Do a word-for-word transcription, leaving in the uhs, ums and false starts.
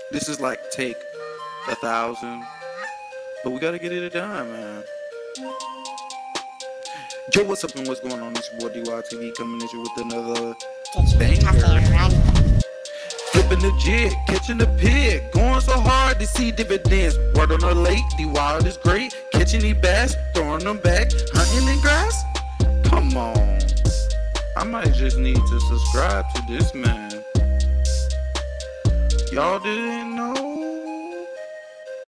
This is like take a thousand, but we gotta get it done, man. Yo, what's up and what's going on? It's your boy D Y T V coming at you with another banger. Flipping the jig, catching the pig, going so hard to see dividends. Word on the lake, D Y is great, catching the bass, throwing them back, hunting in grass. Come on, I might just need to subscribe to this man. Y'all didn't know?